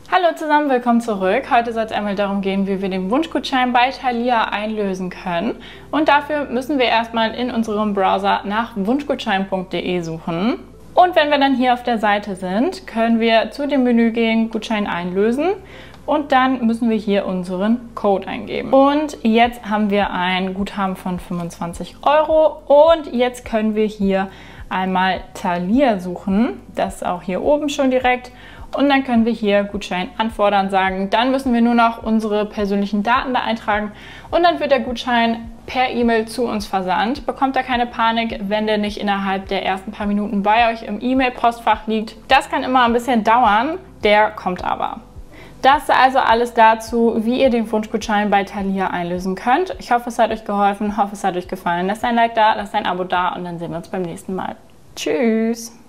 Hallo zusammen, willkommen zurück. Heute soll es einmal darum gehen, wie wir den Wunschgutschein bei Thalia einlösen können. Und dafür müssen wir erstmal in unserem Browser nach wunschgutschein.de suchen. Und wenn wir dann hier auf der Seite sind, können wir zu dem Menü gehen, Gutschein einlösen. Und dann müssen wir hier unseren Code eingeben. Und jetzt haben wir ein Guthaben von 25 Euro. Und jetzt können wir hier einmal Thalia suchen. Das ist auch hier oben schon direkt. Und dann können wir hier Gutschein anfordern sagen. Dann müssen wir nur noch unsere persönlichen Daten da eintragen. Und dann wird der Gutschein per E-Mail zu uns versandt. Bekommt da keine Panik, wenn der nicht innerhalb der ersten paar Minuten bei euch im E-Mail-Postfach liegt. Das kann immer ein bisschen dauern, der kommt aber. Das ist also alles dazu, wie ihr den Wunschgutschein bei Thalia einlösen könnt. Ich hoffe, es hat euch geholfen, hoffe, es hat euch gefallen. Lasst ein Like da, lasst ein Abo da und dann sehen wir uns beim nächsten Mal. Tschüss!